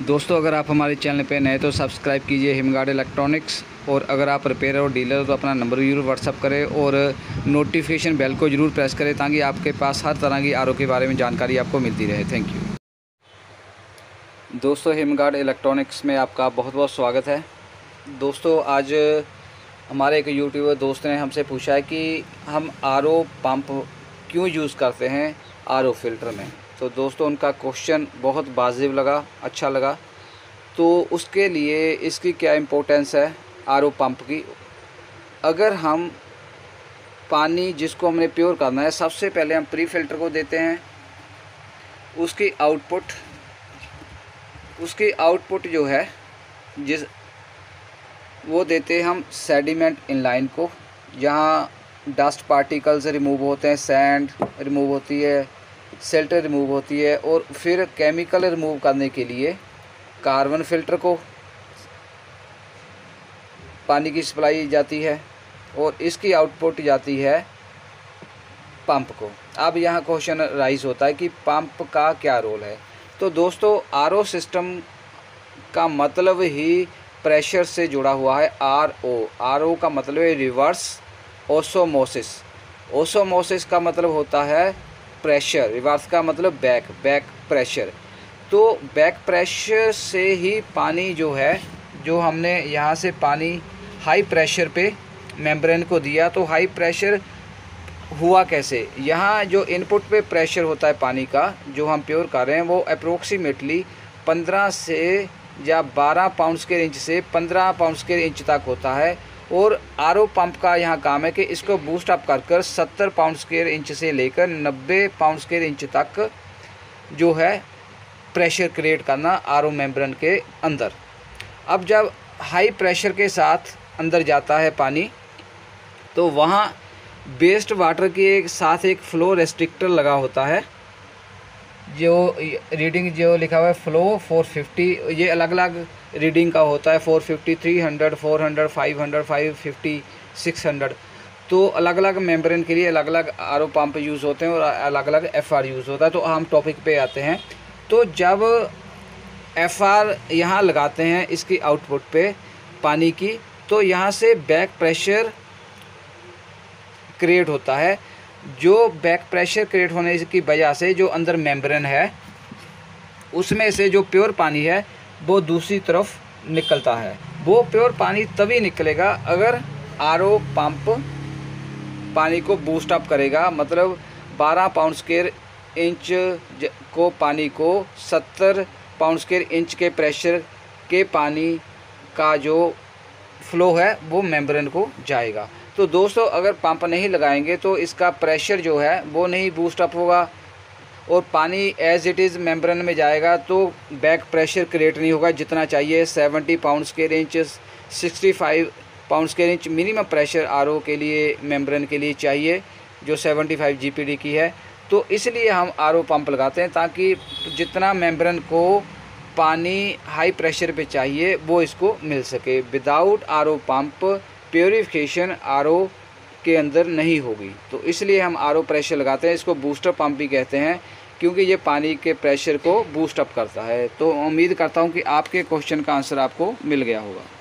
दोस्तों, अगर आप हमारे चैनल पे नए तो सब्सक्राइब कीजिए हिमगार्ड इलेक्ट्रॉनिक्स। और अगर आप रिपेयर और डीलर हो तो अपना नंबर ज़रूर व्हाट्सअप करें और नोटिफिकेशन बेल को ज़रूर प्रेस करें ताकि आपके पास हर तरह की आरओ के बारे में जानकारी आपको मिलती रहे। Thank you. दोस्तों, हिमगार्ड इलेक्ट्रॉनिक्स में आपका बहुत बहुत स्वागत है। दोस्तों, आज हमारे एक यूट्यूबर दोस्त ने हमसे पूछा है कि हम आरओ पंप क्यों यूज़ करते हैं आरओ फ़िल्टर में। तो दोस्तों, उनका क्वेश्चन बहुत वाजिब लगा, अच्छा लगा। तो उसके लिए इसकी क्या इम्पोर्टेंस है आरओ पंप की। अगर हम पानी जिसको हमने प्योर करना है, सबसे पहले हम प्री फ़िल्टर को देते हैं। उसकी आउटपुट जो है वो देते हैं हम सेडिमेंट इनलाइन को, जहाँ डस्ट पार्टिकल्स रिमूव होते हैं, सैंड रिमूव होती है, सिल्ट रिमूव होती है। और फिर केमिकल रिमूव करने के लिए कार्बन फ़िल्टर को पानी की सप्लाई जाती है और इसकी आउटपुट जाती है पंप को। अब यहाँ क्वेश्चन राइज होता है कि पंप का क्या रोल है। तो दोस्तों, आरओ सिस्टम का मतलब ही प्रेशर से जुड़ा हुआ है। आरओ का मतलब है रिवर्स ओसोमोसिस। ओसोमोसिस का मतलब होता है प्रेशर, रिवर्स का मतलब बैक प्रेशर। तो बैक प्रेशर से ही पानी जो है, जो हमने यहाँ से पानी हाई प्रेशर पे मेम्ब्रेन को दिया, तो हाई प्रेशर हुआ कैसे। यहाँ जो इनपुट पे प्रेशर होता है पानी का, जो हम प्योर कर रहे हैं, वो अप्रोक्सीमेटली 15 से या 12 पाउंड स्क्वायर इंच से 15 पाउंड स्क्वायर इंच तक होता है। और आरओ पंप का यहाँ काम है कि इसको बूस्ट अप कर 70 पाउंड स्क्वायर इंच से लेकर 90 पाउंड स्क्वायर इंच तक जो है प्रेशर क्रिएट करना आरओ मेम्ब्रेन के अंदर। अब जब हाई प्रेशर के साथ अंदर जाता है पानी, तो वहाँ वेस्ट वाटर के साथ एक फ्लो रेस्ट्रिक्टर लगा होता है। जो रीडिंग जो लिखा हुआ है फ्लो 450, ये अलग अलग रीडिंग का होता है। 450, 300, 400, 500, 550, 600। तो अलग अलग मेम्ब्रेन के लिए अलग अलग आरओ पंप यूज़ होते हैं और अलग अलग एफआर यूज़ होता है। तो हम टॉपिक पे आते हैं। तो जब एफआर यहाँ लगाते हैं इसकी आउटपुट पे पानी की, तो यहाँ से बैक प्रेशर क्रिएट होता है। जो बैक प्रेशर क्रिएट होने की वजह से जो अंदर मेम्ब्रेन है, उसमें से जो प्योर पानी है वो दूसरी तरफ निकलता है। वो प्योर पानी तभी निकलेगा अगर आरओ पंप पानी को बूस्ट अप करेगा। मतलब 12 पाउंड स्क्वायर इंच को पानी को 70 पाउंड स्क्वायर इंच के प्रेशर के पानी का जो फ्लो है वो मेम्ब्रेन को जाएगा। तो दोस्तों, अगर पंप नहीं लगाएंगे तो इसका प्रेशर जो है वो नहीं बूस्ट अप होगा और पानी एज इट इज़ मेम्ब्रेन में जाएगा, तो बैक प्रेशर क्रिएट नहीं होगा जितना चाहिए। 70 pound square inch, 65 pound square inch minimum pressure RO के लिए मेम्ब्रेन के लिए चाहिए, जो 75 जीपीडी की है। तो इसलिए हम आरओ पंप लगाते हैं ताकि जितना मेम्ब्रेन को पानी हाई प्रेशर पे चाहिए वो इसको मिल सके। Without RO pump purification RO के अंदर नहीं होगी। तो इसलिए हम आरओ प्रेशर लगाते हैं। इसको बूस्टर पंप भी कहते हैं क्योंकि ये पानी के प्रेशर को बूस्ट अप करता है। तो उम्मीद करता हूँ कि आपके क्वेश्चन का आंसर आपको मिल गया होगा।